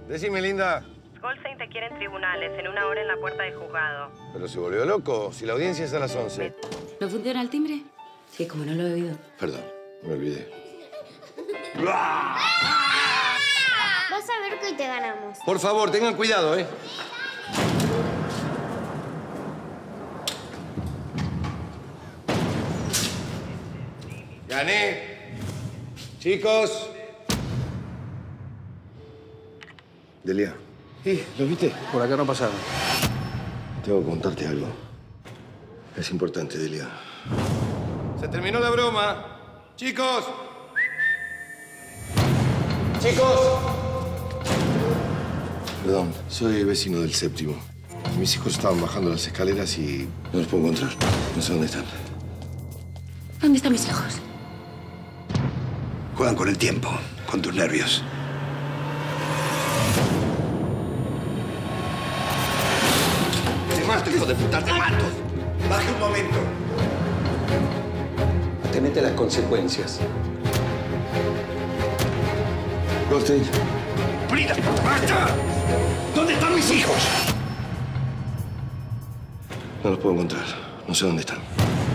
Decime, linda. Goldstein te quiere en tribunales, en 1 hora en la puerta del juzgado. Pero se volvió loco. Si la audiencia es a las 11. ¿No funciona el timbre? Sí, como no lo he oído. Perdón, me olvidé. Vas a ver que hoy te ganamos. Por favor, tengan cuidado, ¿eh? ¡Gané! ¡Chicos! Delia. ¿Lo viste? Por acá no pasaron. Tengo que contarte algo. Es importante, Delia. ¡Se terminó la broma! ¡Chicos! ¡Chicos! Perdón, soy vecino del 7º. Mis hijos estaban bajando las escaleras y no los puedo encontrar. No sé dónde están. ¿Dónde están mis hijos? Juegan con el tiempo, con tus nervios. ¡Te mato, hijo de puta! ¡Te mato! Baje un momento. Atenete a las consecuencias. Goldstein. ¡Brida! ¡Basta! ¿Dónde están mis hijos? No los puedo encontrar. No sé dónde están.